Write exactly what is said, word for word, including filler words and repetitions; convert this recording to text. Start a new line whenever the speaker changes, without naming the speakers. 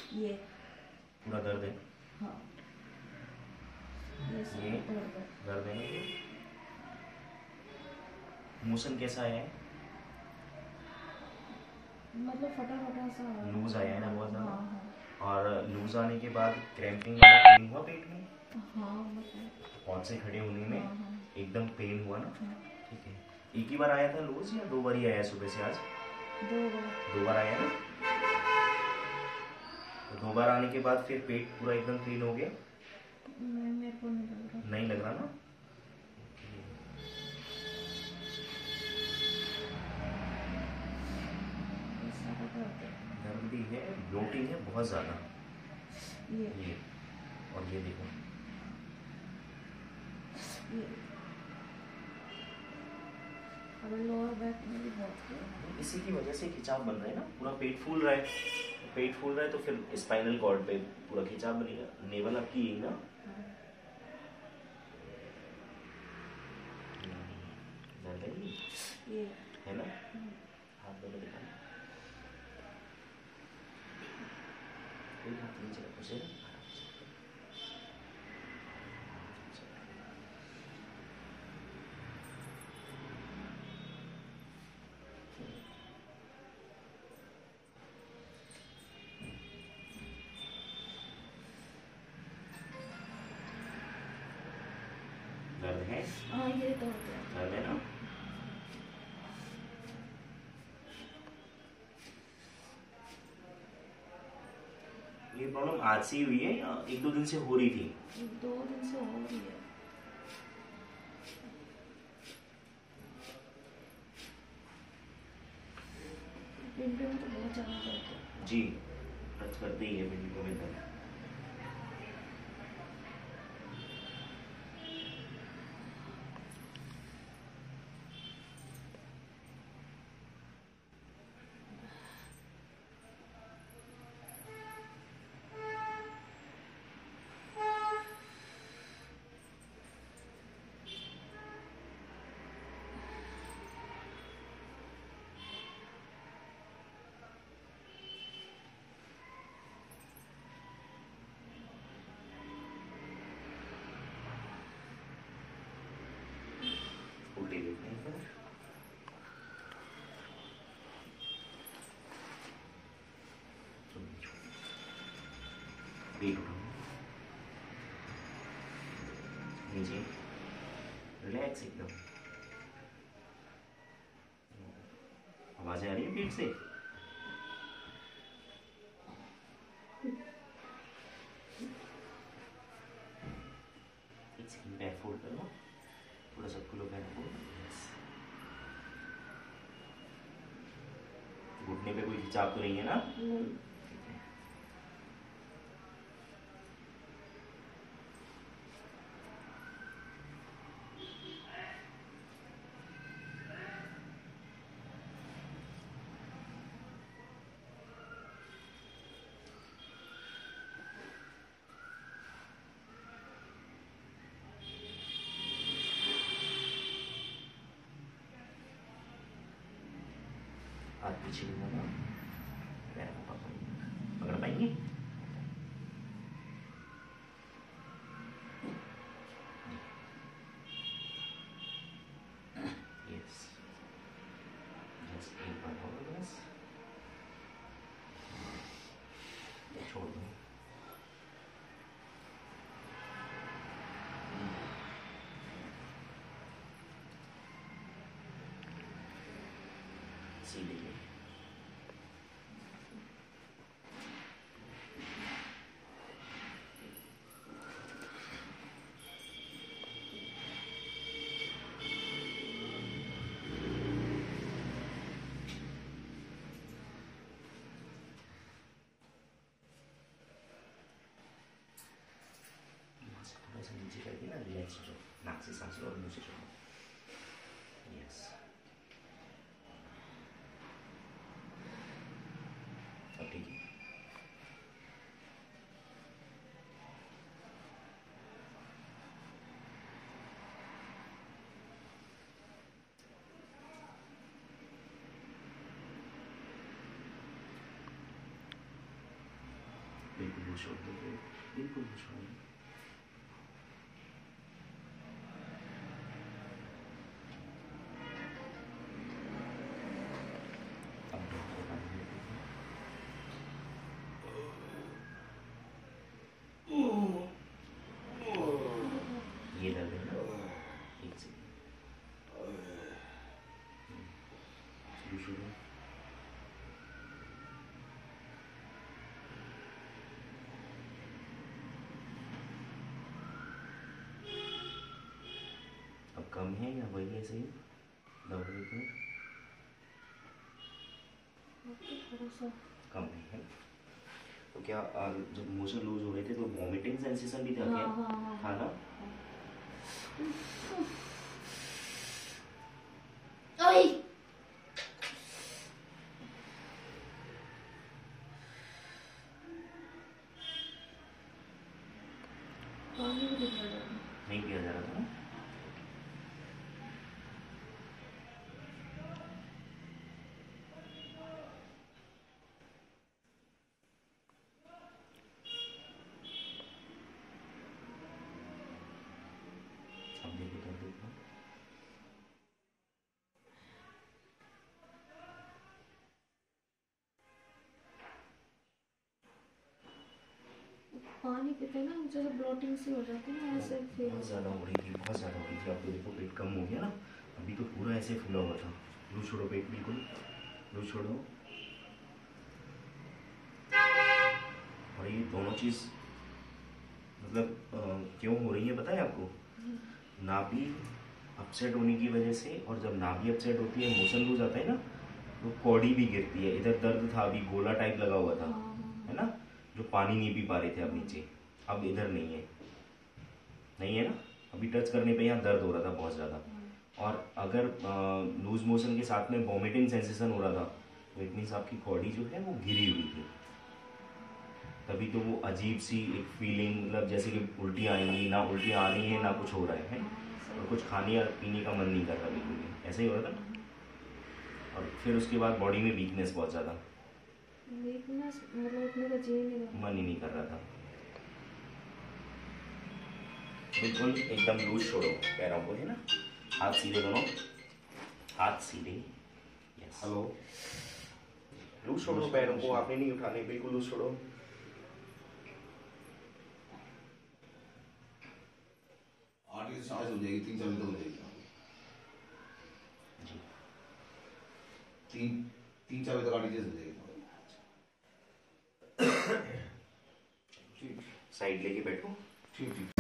ये
पूरा दर्द है?
हाँ ये सब
ये
दर्द है।
दर्द है? ये मोशन कैसा आया है?
मतलब फटा फटा सा आया।
लूज आया है ना बहुत ज़्यादा?
हाँ हाँ
और लूज आने के बाद क्रैम्पिंग वाला फीलिंग हुआ पेट में?
हाँ मतलब
पौध से खड़े होने में
हाँ हाँ
एकदम पेन हुआ ना?
हाँ।
ठीक है। एक ही बार आया था लूज या दो बार ही आया सुबह से आज?
दो बार।
दो बार आया ना? तो दो बार आने के बाद फिर पेट पूरा एकदम क्लीन हो गया?
नहीं मेरे को नहीं लग रहा।
नहीं लग रहा ना?
ये सारा दर्द है।
दर्द भी है, ब्लोटिंग है बहुत ज़्यादा।
ये
ये और ये देखो,
ये अगर लोअर बैक में भी बहुत पेन है।
इसी की वजह से खिंचाव बन रहा है ना, पूरा पेट फूल रहा है। पेट फूल रहा है तो फिर स्पाइनल कॉर्ड पे पूरा खिंचाव बनेगा। नेवल आपकी यही ना? दर्द है ये?
ये
है ना? हाथ दोनों दिखाना। एक हाथ नीचे रखो से आराम से। दर्द है?
हाँ ये दर्द है।
दर्द है ना? ये प्रॉब्लम आज से ही हुई है या एक दो दिन से हो रही थी?
दो दिन से हो रही है। पिंपल में तो बहुत ज्यादा दर्द है।
जी, टच करते ही है बिल्कुल में दर्द। उल्टी देखते हैं फिर। पेट उठाओ नीचे, रिलैक्स एकदम। आवाजें आ रही है पेट से? एक सेकंड बैक फोल्ड करो, थोड़ा सा खुलो बैक फोल्ड। घुटने पे कोई खिंचाव तो नहीं है ना? हाथ पीछे घुमाना, पैर को पकड़ पकड़ पाएंगे? यस, जस्ट एक बार और बस, छोड़ दो। सीधे थोड़ा सा नीचे करके ना, रिलैक्स हो जाओ, नाक से सांस लो और मुंह से छोड़ो। यस, अब ठीक है। बिल्कुल लूज छोड़ दो, बिल्कुल लूज छोड़ दो। अब देखो पानी में देखो। ये दर्द है ना, एक सेकंड, लूज छोड़ो। अब कम है या वही ऐसे ही दवाई पे?
थोड़ा सा
कम नहीं है। तो क्या आ, जब मोशन लूज हो रहे थे तो वॉमिटिंग सेंसेशन भी था क्या?
हाँ हाँ हाँ
था ना?
ओए पानी भी निकल रहा है।
नहीं पिया जा रहा था ना? अब देखो दर्द देखो।
पानी पीते ना जैसे ब्लोटिंग सी हो जाती है ना, ऐसे फील
बहुत ज़्यादा हो रही थी, बहुत ज़्यादा हो रही थी। अब तो देखो पेट कम हो गया ना, अभी तो पूरा ऐसे फूला हुआ था। लूज छोड़ो पेट, बिल्कुल लूज छोड़ो। और ये दोनों चीज़ मतलब अ, क्यों हो रही है पता है आपको? नाभि अपसेट होने की वजह से, और जब नाभि अपसेट होती है, मोशन लूज आता है ना, तो कॉडी भी गिरती है। इधर दर्द था, अभी गोला टाइप लगा हुआ था, है ना, जो पानी नहीं पी पा रहे थे अब नीचे, अब इधर नहीं है, नहीं है ना। अभी टच करने पे यहाँ दर्द हो रहा था बहुत ज़्यादा। और अगर लूज मोशन के साथ में वॉमिटिंग सेंसेशन हो रहा था, तो इट मीन्स आपकी कॉडी जो है वो गिरी हुई थी। तभी तो वो अजीब सी एक फीलिंग, मतलब जैसे कि उल्टी आएंगी, ना उल्टी आ रही है ना कुछ हो रहा है, है? और कुछ खाने या पीने का मन नहीं कर रहा बिल्कुल भी, ऐसे ही हो रहा था ना। और फिर उसके बाद बॉडी में वीकनेस बहुत ज़्यादा,
वीकनेस मतलब उठने का जी नहीं करता।
मन ही नहीं कर रहा था। बिल्कुल एकदम लूज छोड़ो पैरों को, है ना, हाथ सीधे दोनों, हाथ सीधे, यस।
हेलो,
लूज छोड़ो पैरों को, आपने नहीं उठाने, बिल्कुल लूज छोड़ो।
आठ की सांस हो जाएगी, तीन चार बजे तक हो जाएगी।
जी,
तीन तीन चार बजे तक आठ हो जाएगी।
साइड लेके बैठो।
ठीक ठीक।